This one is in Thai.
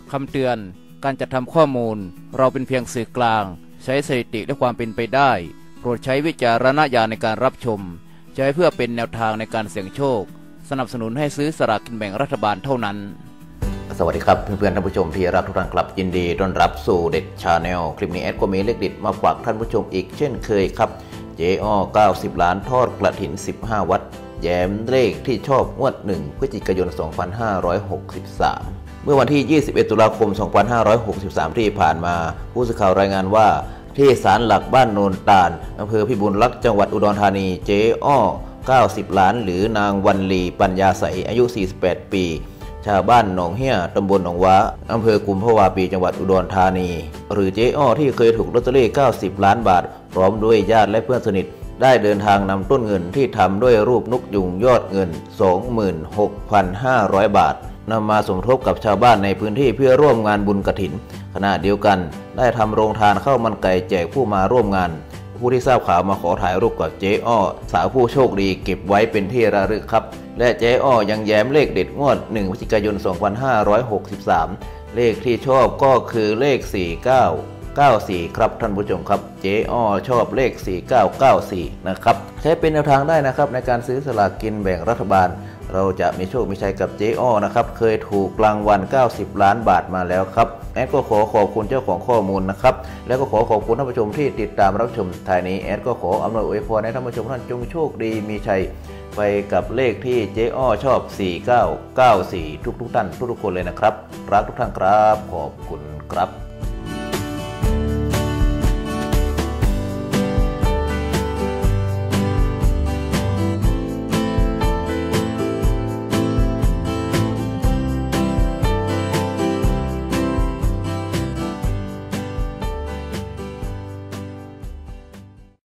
คำเตือนการจัดทำข้อมูลเราเป็นเพียงสื่อกลางใช้สถิติและความเป็นไปได้โปรดใช้วิจารณญาณในการรับชมใช้เพื่อเป็นแนวทางในการเสี่ยงโชคสนับสนุนให้ซื้อสลากกินแบ่งรัฐบาลเท่านั้นสวัสดีครับเพื่อนๆท่านผู้ชมที่รักทุกท่านครับยินดีต้อนรับสู่เด็ดชาแนลคลิปนี้แอดก็มีเลขเด็ดมาฝากท่านผู้ชมอีกเช่นเคยครับเจ๊อ้อ90 ล้านทอดกระถิน15 วัดแย้มเลขที่ชอบงวด1 พฤศจิกายน 2563 เมื่อวันที่ 21 ตุลาคม 2563 ที่ผ่านมาผู้สื่อข่าวรายงานว่าที่ศาลหลักบ้านโนนตาลอำเภอพิบูลรักษ์จังหวัดอุดรธานีเจ๊อ้อ90 ล้านหรือนางวันลีปัญญาใสอายุ48 ปีชาวบ้านหนองเฮี้ยตำบลหนองว้าอำเภอกุมภาวะปีจังหวัดอุดรธานีหรือเจ๊อ้อที่เคยถูกลอตเตอรี่90 ล้านบาทพร้อมด้วยญาติและเพื่อนสนิทได้เดินทางนำต้นเงินที่ทำด้วยรูปนกยุงยอดเงิน 26,500 บาทนำมาสมทบกับชาวบ้านในพื้นที่เพื่อร่วมงานบุญกฐินขณะเดียวกันได้ทำโรงทานข้าวมันไก่แจกผู้มาร่วมงานผู้ที่ทราบข่าวมาขอถ่ายรูปกับเจ๊อ้อสาวผู้โชคดีเก็บไว้เป็นที่ระลึกครับและเจ๊อ้อยังแย้มเลขเด็ดงวด1 พฤศจิกายน 2563 เลขที่ชอบก็คือเลข 4994 ครับท่านผู้ชมครับเจ๊อ้อชอบเลข 4994 นะครับใช้เป็นแนวทางได้นะครับในการซื้อสลากกินแบ่งรัฐบาลเราจะมีโชคมีชัยกับเจ๊อ้อนะครับเคยถูกรางวัล90 ล้านบาทมาแล้วครับแอดก็ขอขอบคุณเจ้าของข้อมูลนะครับแล้วก็ขอขอบคุณท่านผู้ชมที่ติดตามรับชมท้ายนี้แอดก็ขออำนวยอวยพรให้ท่านผู้ชมท่านจงโชคดีมีชัยไปกับเลขที่เจ๊อ้อชอบ4994ทุกท่านทุกคนเลยนะครับรักทุกท่านครับขอบคุณครับ